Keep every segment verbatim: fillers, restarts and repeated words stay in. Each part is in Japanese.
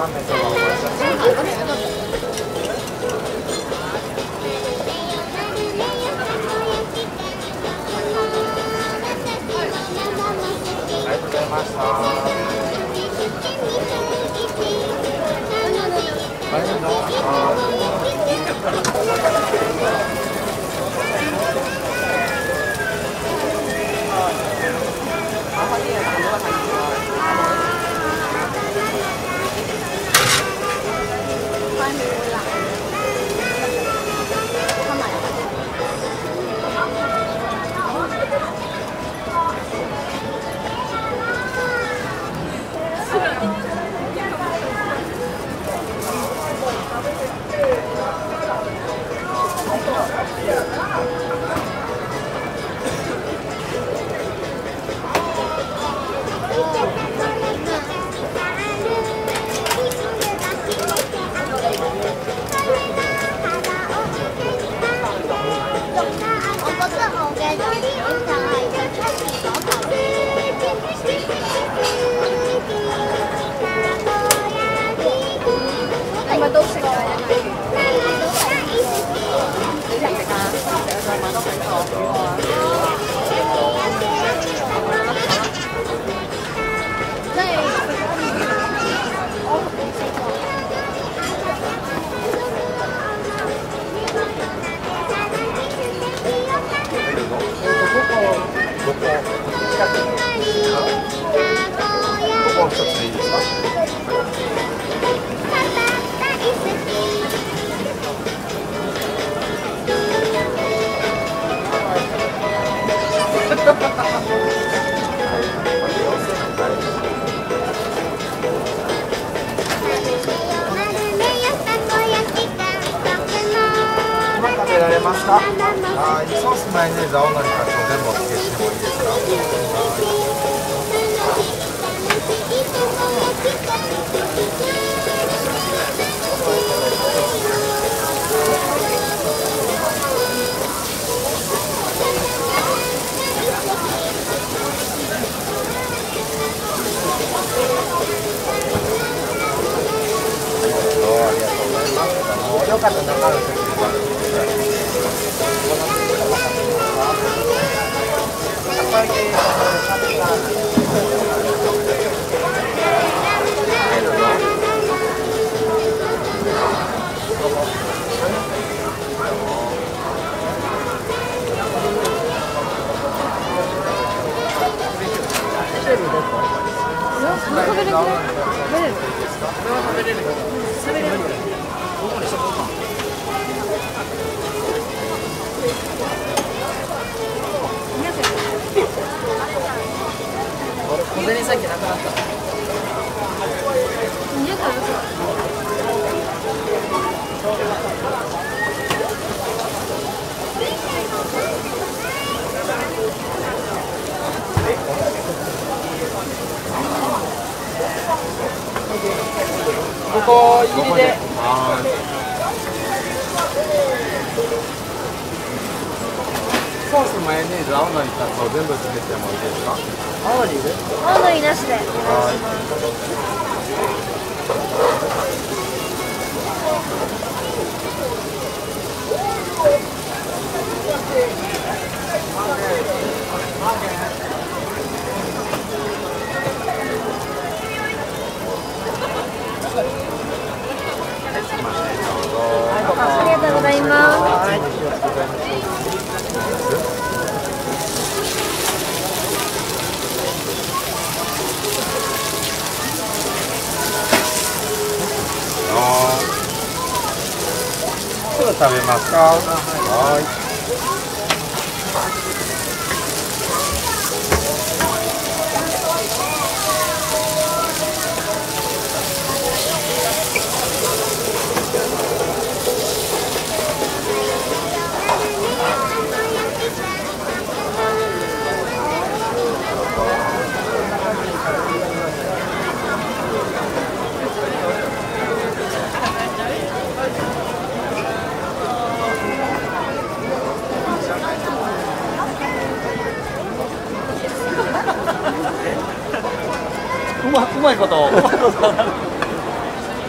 ソース、マヨネーズ、青のり、かつお全部お付けしてもいいですか？ありがとうございます。よかったら中の席に座ってください。 小銭さっきなくなった。ここ入りで。 ソース、マヨネーズ、青のり、かつお全部つけてもいいですか？ 青のりいる？ 青のりなしで。ありがとうございます。 すぐ食べますか？はい。 うま、うまいこと。うまいこと。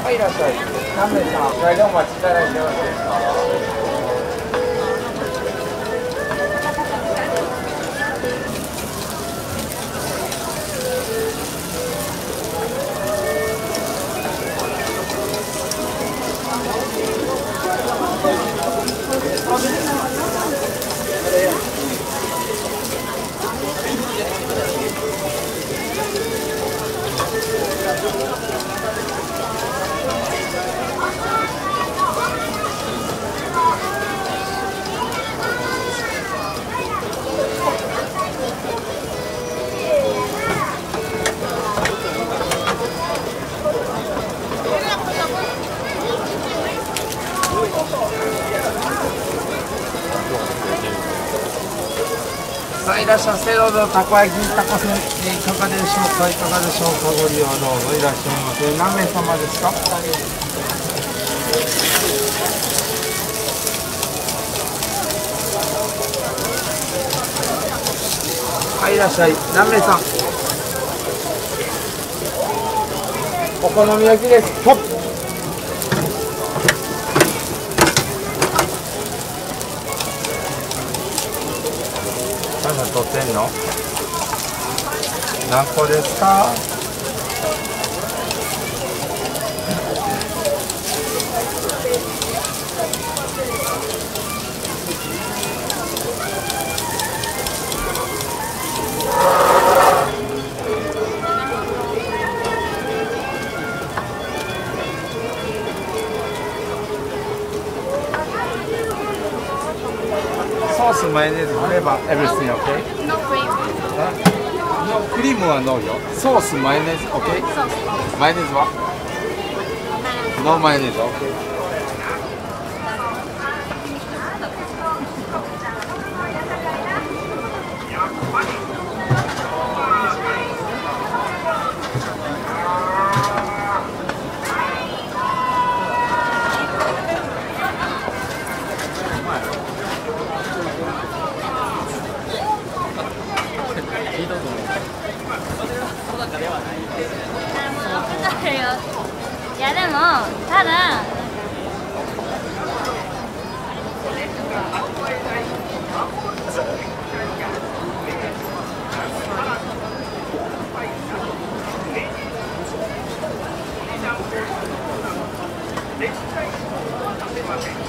はい、いらっしゃい。何名さん、材料お待ちいただいてよろしいですか。さあいらっしゃいませ。どうぞたこ焼きたこせんいかがでしょうか。いかがでしょうか。ご利用どうぞいらっしゃいませ。何名様ですか。はい、いらっしゃい。何名さん。お好み焼きです。ほっ。取ってんの？何個ですか？ソース、マヨネーズ、フレーバー、everything okay? No cream. No クリームはノーよ。ソース、マヨネーズ、OK？ マヨネーズは？ノーマヨネーズ、OK？ いやでもただ歴史大好き。